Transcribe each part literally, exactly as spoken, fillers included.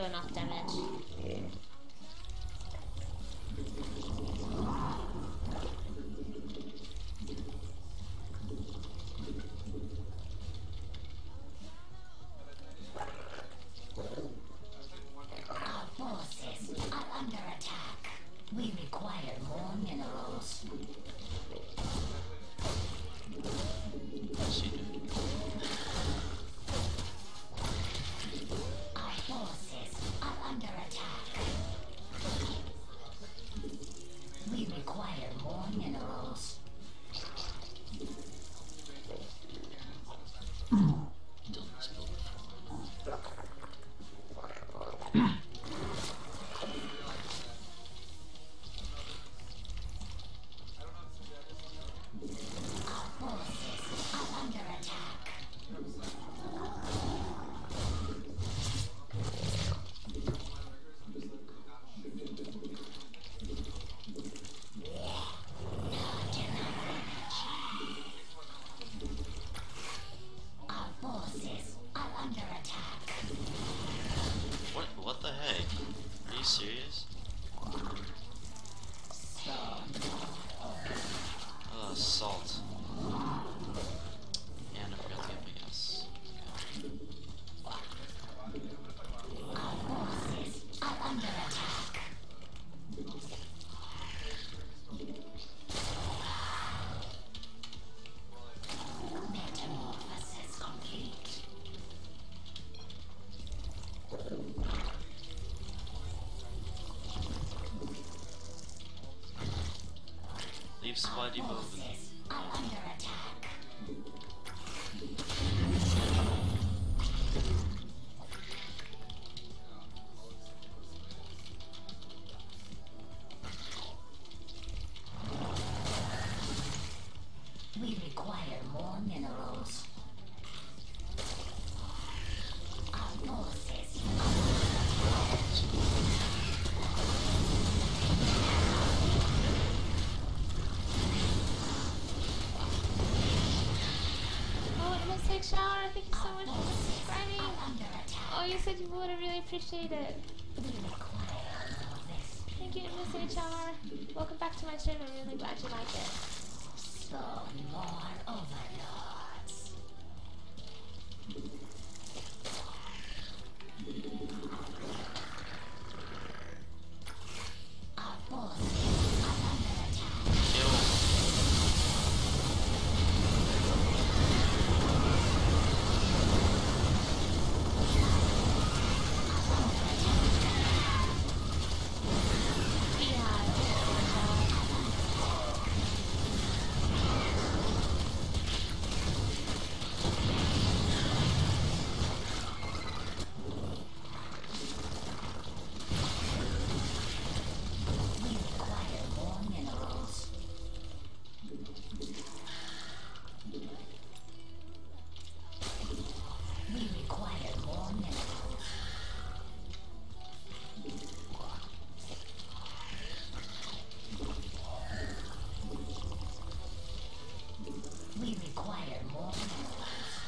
do enough damage. Our forces are under attack. We require more minerals. What's he doing? Our forces are under attack. We require more minerals. Done this build before. Our forces are under attack. Our forces are under attack. What? What the heck? Are you serious? Oh, salt. And I forgot the other gas. Our forces are under attack. Metamorphosis complete. Leave supply depot open. Forces are under attack. We require more minerals. Our forces Oh, M S H shower, thank you so much for subscribing. are under attack. Oh, you said you would, I really appreciate it. We require more this. Thank you, M S H shower. Welcome back to my stream, I'm really glad you like it. Spawn more overlords. Our forces are under attack. Kill. We require more minerals. We require more minerals. We require more minerals.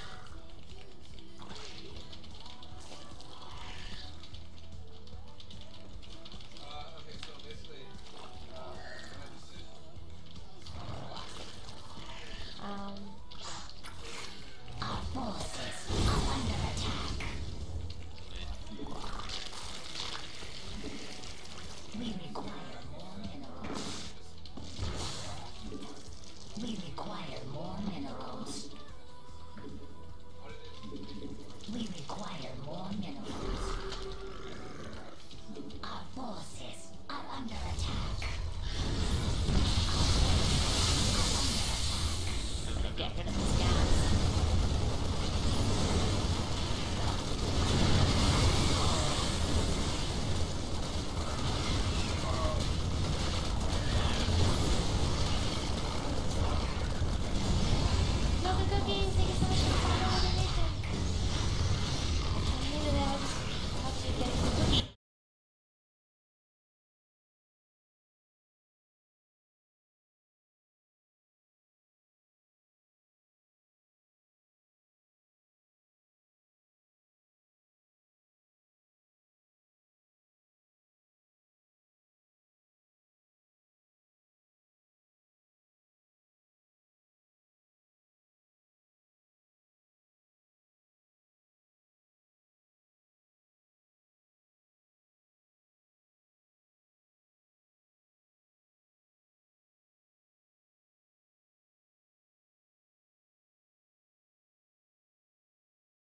Um, Our forces are under attack. We require more minerals. We require more minerals. We require more minerals. Our forces are under attack. get rid of this gas. Love the cookies.